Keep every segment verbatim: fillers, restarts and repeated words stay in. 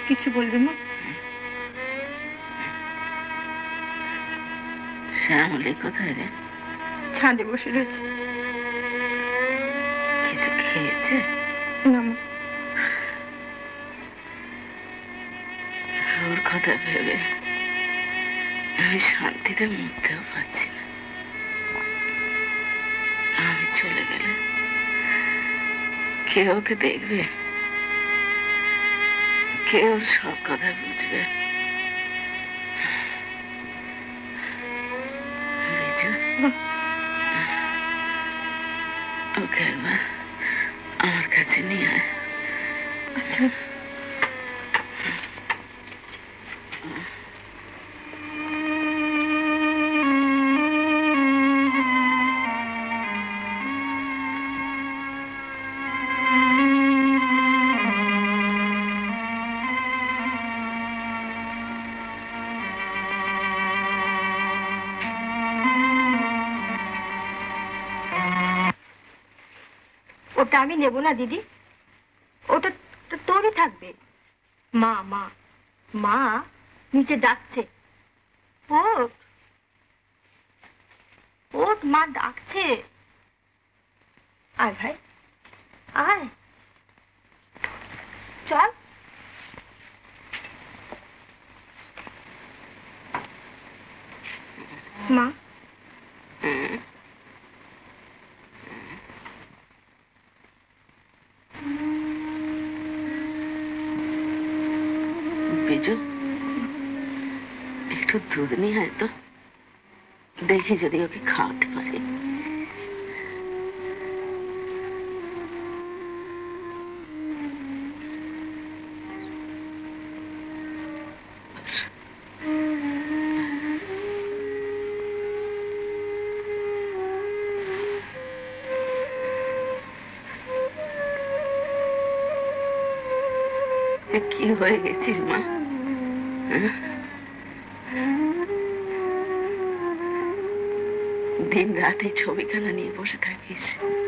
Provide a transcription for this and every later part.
কিছু বলবি মা? শ্যামলী কোথায় রে? ছাদে বসে রয়েছে। কিছু খেয়েছে? না মা। ওর কথা ভেবে আমি শান্তিতে মরতেও পারছি না। আমি চলে গেলে কে ওকে দেখবে? কে ওর সব কথা বুঝবে? ওকে একবার আমার কাছে নিয়ে আয়। আচ্ছা। ওটা আমি নেব না দিদি, ওটা তোরই থাকবে। মা মা মা নিচে ডাকছে। ওঠ ওঠ, মা ডাকছে। আয় ভাই আয়, চল। মা বিজু, একটু দুধ নিয়ে আয় তো, দেখি যদি ওকে খাওয়াতে পারি। কি হয়ে গেছিস মা? দিন রাতে ছবিখানা নিয়ে বসে থাকিস,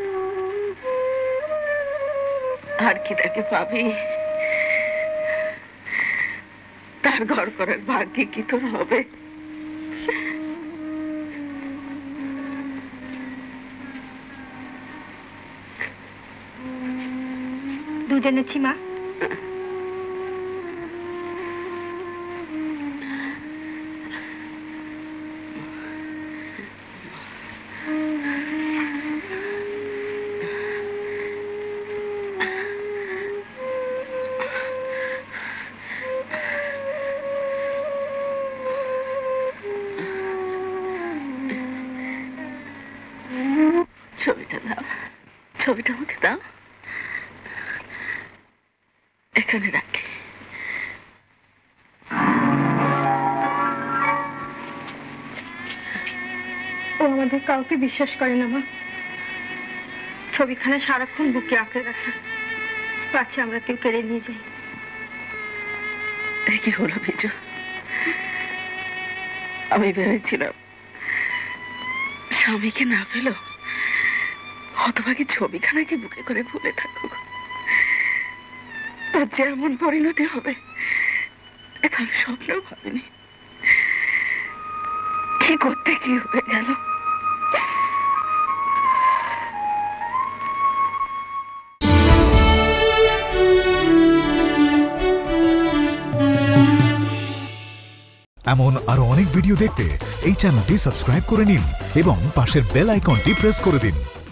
আর কি তাকে পাবি? তার ঘর করার ভাগ্যে কি তোর হবে? দুধ এনেছি মা। ছবিটা দাও, ছবিটা আমাকে দাও, এখানে রাখি। ও আমাদের কাউকে বিশ্বাস করে না মা। ছবিখানা সারাক্ষণ বুকে আঁকড়ে রাখে, পাচ্ছে আমরা কেউ কেড়ে নিয়ে যাই। কি হলো বিজু? আমি ভেবেছিলাম স্বামীকে না পেল হতভাগী ছবিখানাকে বুকে করে ভুলে থাকুক, তার যে এমন পরিণতি হবে এটা আমি স্বপ্নেও ভাবিনি। কি করতে কি হয়ে গেল? এমন আরো অনেক ভিডিও দেখতে এই চ্যানেলটি সাবস্ক্রাইব করে নিন এবং পাশের বেল আইকনটি প্রেস করে দিন।